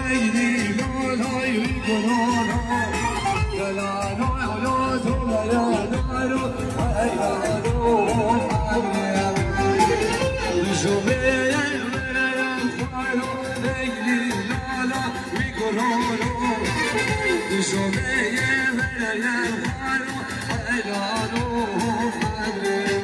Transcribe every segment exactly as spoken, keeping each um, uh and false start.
ليلي لولاي ويقولونو دلانو علوتو بيانارو عيانو حبيب شوفي الخوالو ليلي لولا ويقولونو شوفي الخوالو عيانو حبيب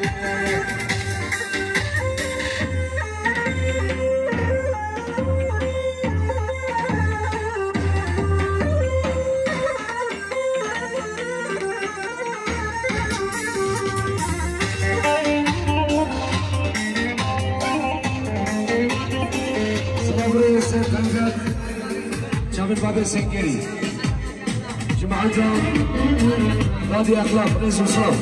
شامل باب السنجري جماعتهم نادي اخلاق رئيس وصاف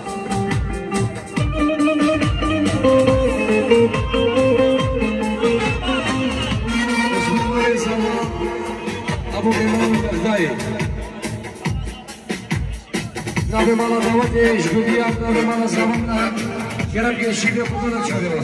ابو امام البغدادي نادي مالا دعوتي جدوديات نادي مالا زماننا كرم کے شیبه بدون چاره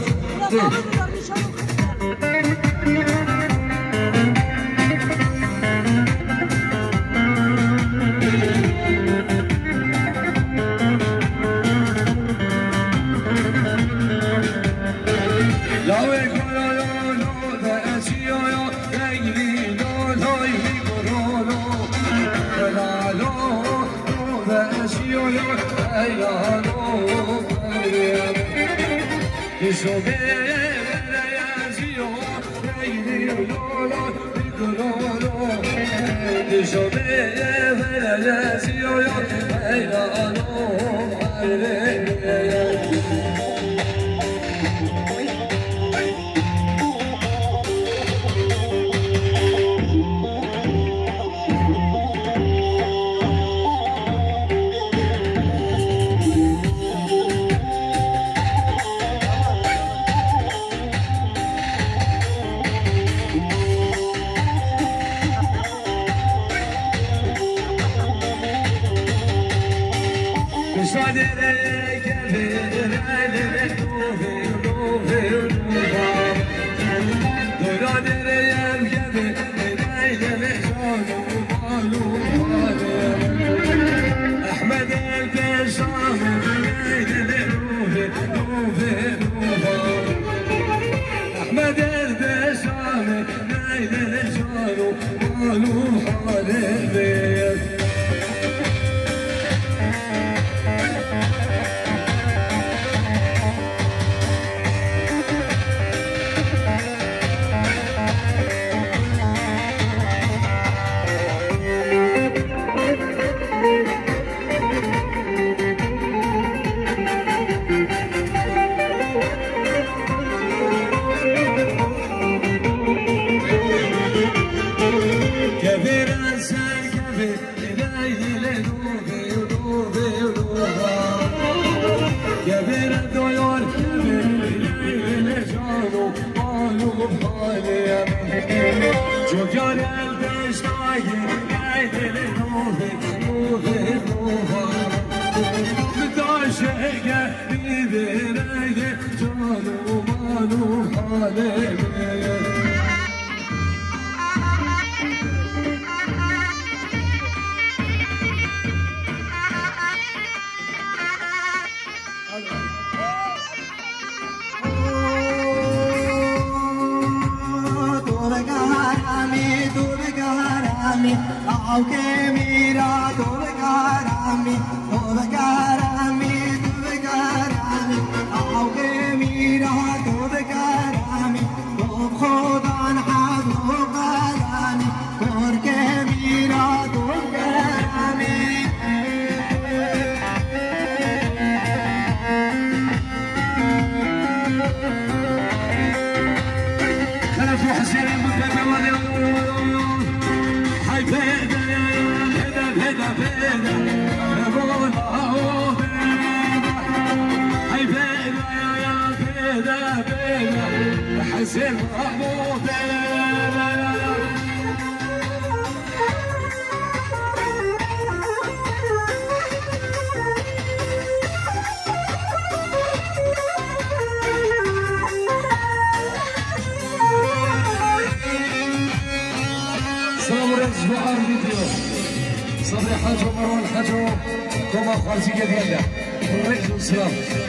برز بحر فيديو صبري حاجو مروان حاجو كوما خارجية ديالنا بالرئيس والسلام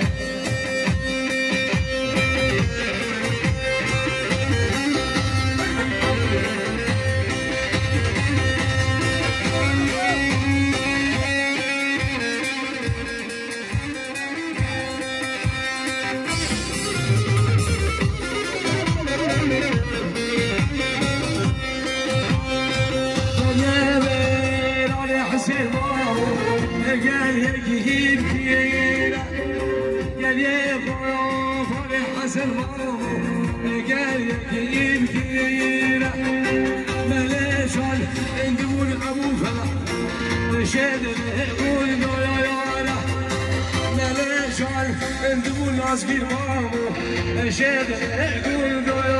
قال يجيب كيرا قال يبغى فرح حسن قال يجيب كيرا ملاش ندور ابو فلا رشاد يقول يا يارا ملاش ندور ناس كير مامو رشاد يقول